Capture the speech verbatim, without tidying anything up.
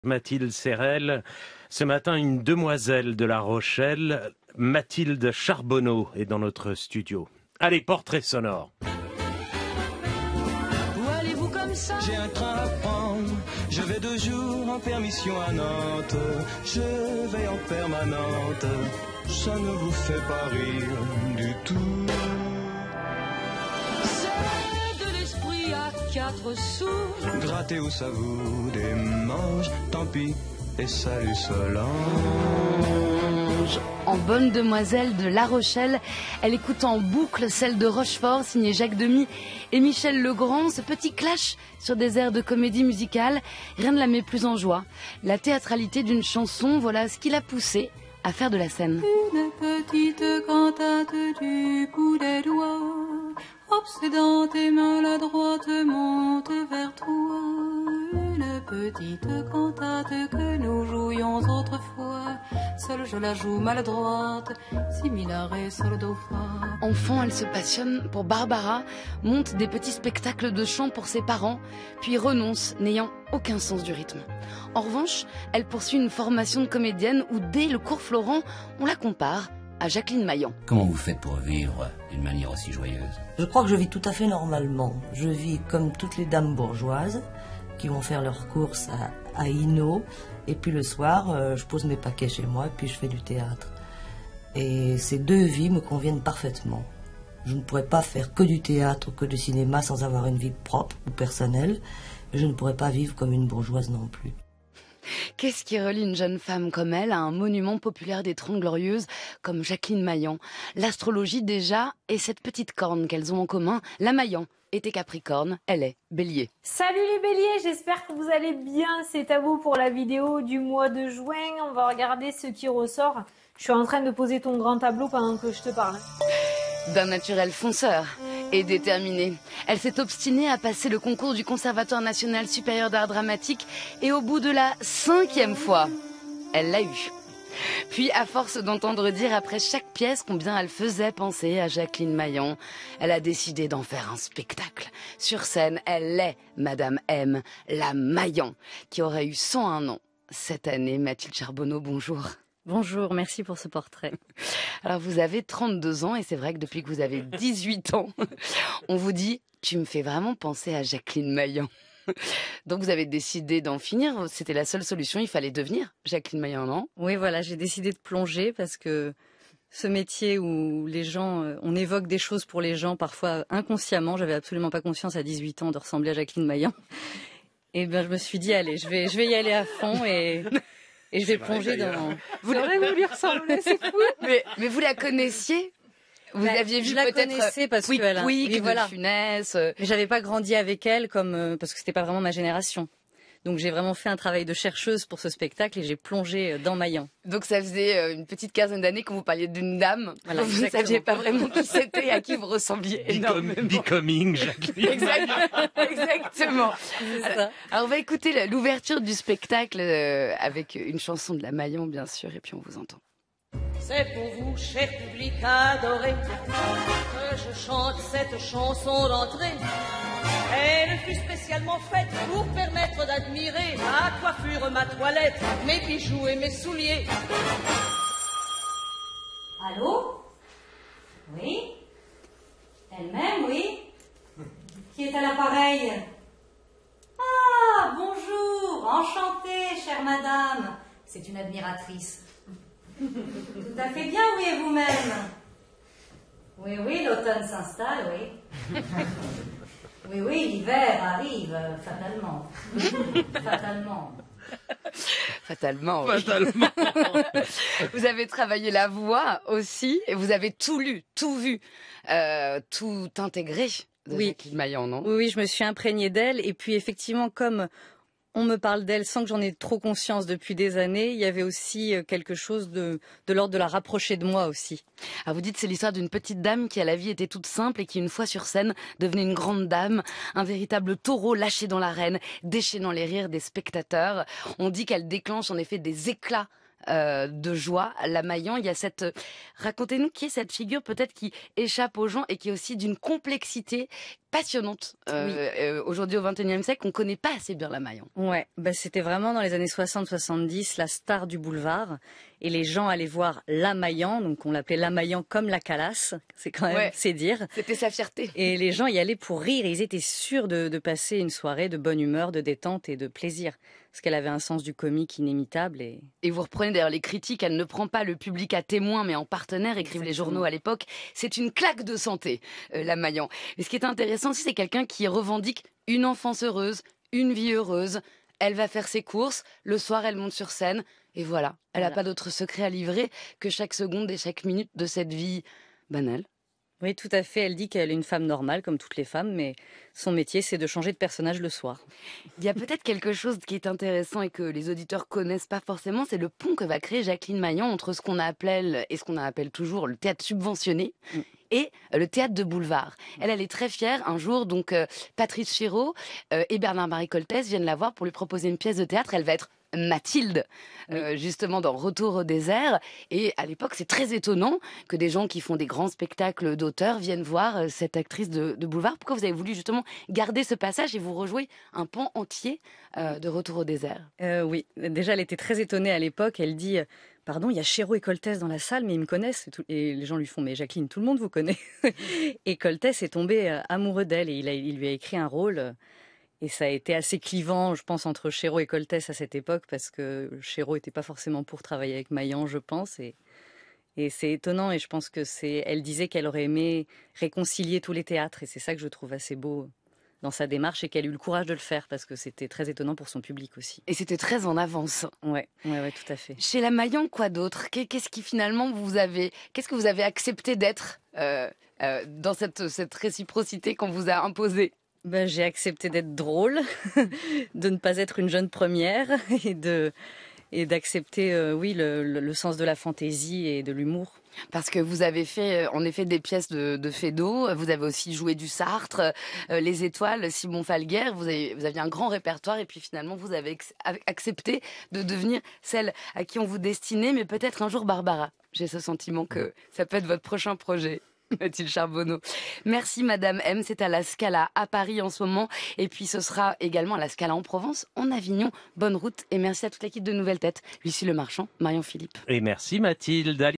Mathilde Serrel. Ce matin, une demoiselle de La Rochelle, Mathilde Charbonneau, est dans notre studio. Allez, portrait sonore. Où allez-vous comme ça? J'ai un train à prendre. Je vais deux jours en permission à Nantes. Je vais en permanente. Ça ne vous fait pas rire du tout. C'est de l'esprit à quatre sous. Gratter où ça vous démange. Tant pis et salut Solange. En bonne demoiselle de La Rochelle, elle écoute en boucle celle de Rochefort, signée Jacques Demy et Michel Legrand. Ce petit clash sur des airs de comédie musicale, rien ne la met plus en joie. La théâtralité d'une chanson, voilà ce qui l'a poussée à faire de la scène. Une petite cantate du bout des doigts, obsédante et maladroite monte vers toi. Une petite cantate que nous jouions autrefois, seule je la joue maladroite, similar et sol do fa. Enfant, elle se passionne pour Barbara, monte des petits spectacles de chant pour ses parents, puis renonce, n'ayant aucun sens du rythme. En revanche, elle poursuit une formation de comédienne où dès le cours Florent, on la compare à Jacqueline Maillan. Comment vous faites pour vivre d'une manière aussi joyeuse? Je crois que je vis tout à fait normalement. Je vis comme toutes les dames bourgeoises qui vont faire leurs courses à, à Hinault. Et puis le soir, euh, je pose mes paquets chez moi et puis je fais du théâtre. Et ces deux vies me conviennent parfaitement. Je ne pourrais pas faire que du théâtre ou que du cinéma sans avoir une vie propre ou personnelle. Et je ne pourrais pas vivre comme une bourgeoise non plus. Qu'est-ce qui relie une jeune femme comme elle à un monument populaire des Trente Glorieuses comme Jacqueline Maillan? L'astrologie déjà et cette petite corne qu'elles ont en commun. La Maillan était Capricorne, elle est Bélier. Salut les Béliers, j'espère que vous allez bien. C'est à vous pour la vidéo du mois de juin. On va regarder ce qui ressort. Je suis en train de poser ton grand tableau pendant que je te parle. D'un naturel fonceur et déterminé, elle s'est obstinée à passer le concours du Conservatoire national supérieur d'art dramatique et au bout de la cinquième fois, elle l'a eu. Puis, à force d'entendre dire après chaque pièce combien elle faisait penser à Jacqueline Maillan, elle a décidé d'en faire un spectacle. Sur scène, elle est Madame M, la Maillan, qui aurait eu cent un ans cette année. Mathilde Charbonneau, bonjour. Bonjour, merci pour ce portrait. Alors, vous avez trente-deux ans et c'est vrai que depuis que vous avez dix-huit ans, on vous dit « tu me fais vraiment penser à Jacqueline Maillan ». Donc, vous avez décidé d'en finir. C'était la seule solution. Il fallait devenir Jacqueline Maillan, non? Oui, voilà, j'ai décidé de plonger parce que ce métier où les gens, on évoque des choses pour les gens, parfois inconsciemment, j'avais absolument pas conscience à dix-huit ans de ressembler à Jacqueline Maillan. Et ben, je me suis dit, allez, je vais, je vais y aller à fond et... Et je vais plonger dans... Vous l'aurez voulu ressembler, c'est fou. Mais, mais vous la connaissiez? Vous bah, aviez vu je la peut-être connaissais parce Pouic que Pouic, oui, de voilà. Funès. Mais j'avais pas grandi avec elle comme euh, parce que c'était pas vraiment ma génération. Donc j'ai vraiment fait un travail de chercheuse pour ce spectacle et j'ai plongé dans Maillan. Donc ça faisait une petite quinzaine d'années que vous parliez d'une dame. Voilà, vous ne saviez pas vraiment qui c'était, à qui vous ressembliez énormément. Becoming, Jacqueline. Exactement. Exactement. C'est Alors, ça. alors on va écouter l'ouverture du spectacle euh, avec une chanson de la Maillan bien sûr et puis on vous entend. C'est pour vous, cher public adoré, que je chante cette chanson d'entrée. Elle fut spécialement faite pour permettre d'admirer ma coiffure, ma toilette, mes bijoux et mes souliers. Allô? Oui? Elle-même, oui? Qui est à l'appareil? Ah, bonjour, enchantée, chère madame. C'est une admiratrice. Tout à fait bien, oui, et vous-même? Oui, oui, l'automne s'installe, oui. Oui, oui, l'hiver arrive, euh, fatalement. Fatalement. Fatalement. Oui. Fatalement. Vous avez travaillé la voix aussi, et vous avez tout lu, tout vu, euh, tout intégré de Oui. Jacqueline Maillan, non? Oui, oui, je me suis imprégnée d'elle et puis effectivement comme on me parle d'elle sans que j'en ai trop conscience depuis des années, il y avait aussi quelque chose de, de l'ordre de la rapprocher de moi aussi. Ah, vous dites c'est l'histoire d'une petite dame qui à la vie était toute simple et qui une fois sur scène devenait une grande dame, un véritable taureau lâché dans l'arène, déchaînant les rires des spectateurs. On dit qu'elle déclenche en effet des éclats Euh, de joie. La Maillan, il y a cette... Racontez-nous qui est cette figure peut-être qui échappe aux gens et qui est aussi d'une complexité passionnante euh, Oui. euh, aujourd'hui au vingt et unième siècle. On connaît pas assez bien la Maillan. Ouais, bah c'était vraiment dans les années soixante soixante-dix la star du boulevard. Et les gens allaient voir la Maillan, donc on l'appelait la Maillan comme la Calas. C'est quand même, Ouais. c'est dire. C'était sa fierté. Et les gens y allaient pour rire. Et ils étaient sûrs de, de passer une soirée de bonne humeur, de détente et de plaisir. Parce qu'elle avait un sens du comique inimitable. Et, Et vous reprenez d'ailleurs les critiques, elle ne prend pas le public à témoin mais en partenaire, écrivent les Exactement. journaux à l'époque. C'est une claque de santé, euh, la Maillan. Et ce qui est intéressant aussi, c'est quelqu'un qui revendique une enfance heureuse, une vie heureuse. Elle va faire ses courses, le soir elle monte sur scène, et voilà. Elle n'a Voilà. pas d'autre secret à livrer que chaque seconde et chaque minute de cette vie banale. Oui, tout à fait. Elle dit qu'elle est une femme normale, comme toutes les femmes, mais son métier, c'est de changer de personnage le soir. Il y a peut-être quelque chose qui est intéressant et que les auditeurs connaissent pas forcément, c'est le pont que va créer Jacqueline Maillan entre ce qu'on appelle et ce qu'on appelle toujours le théâtre subventionné Mm. et le théâtre de boulevard. Elle, elle est très fière. Un jour, donc euh, Patrice Chéreau euh, et Bernard-Marie Coltès viennent la voir pour lui proposer une pièce de théâtre. Elle va être Mathilde, euh, justement dans Retour au désert. Et à l'époque, c'est très étonnant que des gens qui font des grands spectacles d'auteurs viennent voir euh, cette actrice de, de boulevard. Pourquoi vous avez voulu justement garder ce passage et vous rejouer un pan entier euh, de Retour au désert? Euh, oui, déjà, elle était très étonnée à l'époque. Elle dit, euh, pardon, il y a Chéreau et Coltès dans la salle, mais ils me connaissent. Et, tout- et les gens lui font, mais Jacqueline, tout le monde vous connaît. Et Coltès est tombé euh, amoureux d'elle et il, a- il lui a écrit un rôle. euh, Et ça a été assez clivant, je pense, entre Chéreau et Coltès à cette époque, parce que Chéreau n'était pas forcément pour travailler avec Maillan, je pense. Et, et c'est étonnant, et je pense que c'est. Elle disait qu'elle aurait aimé réconcilier tous les théâtres, et c'est ça que je trouve assez beau dans sa démarche, et qu'elle a eu le courage de le faire, parce que c'était très étonnant pour son public aussi. Et c'était très en avance. Ouais, ouais, ouais, tout à fait. Chez la Maillan, quoi d'autre? Qu'est- Qu'est-ce qui finalement vous avez, qu'est-ce que vous avez accepté d'être euh, euh, dans cette, cette réciprocité qu'on vous a imposée? Ben, j'ai accepté d'être drôle, de ne pas être une jeune première, et de et d'accepter, euh, oui, le, le, le sens de la fantaisie et de l'humour. Parce que vous avez fait, euh, en effet, des pièces de, de Feydeau. Vous avez aussi joué du Sartre, euh, Les Étoiles, Simon Falguière. Vous, avez, vous aviez un grand répertoire et puis finalement, vous avez ex- accepté de devenir celle à qui on vous destinait, mais peut-être un jour Barbara. J'ai ce sentiment que ça peut être votre prochain projet. Mathilde Charbonneau. Merci Madame M, c'est à la Scala à Paris en ce moment et puis ce sera également à la Scala en Provence, en Avignon. Bonne route et merci à toute l'équipe de Nouvelles Têtes. Lucie Le Marchand, Marion Philippe. Et merci Mathilde.